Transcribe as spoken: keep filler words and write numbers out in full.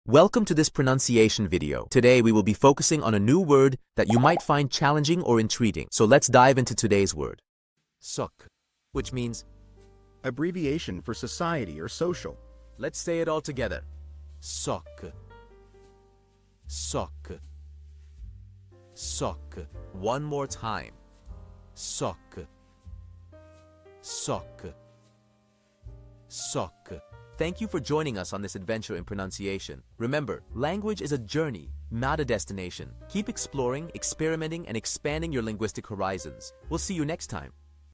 Welcome to this pronunciation video. Today we will be focusing on a new word that you might find challenging or intriguing. So let's dive into today's word. Soc, which means abbreviation for society or social. Let's say it all together. Soc. Soc. Soc. One more time. Soc. Soc. Soc. Thank you for joining us on this adventure in pronunciation. Remember, language is a journey, not a destination. Keep exploring, experimenting, and expanding your linguistic horizons. We'll see you next time.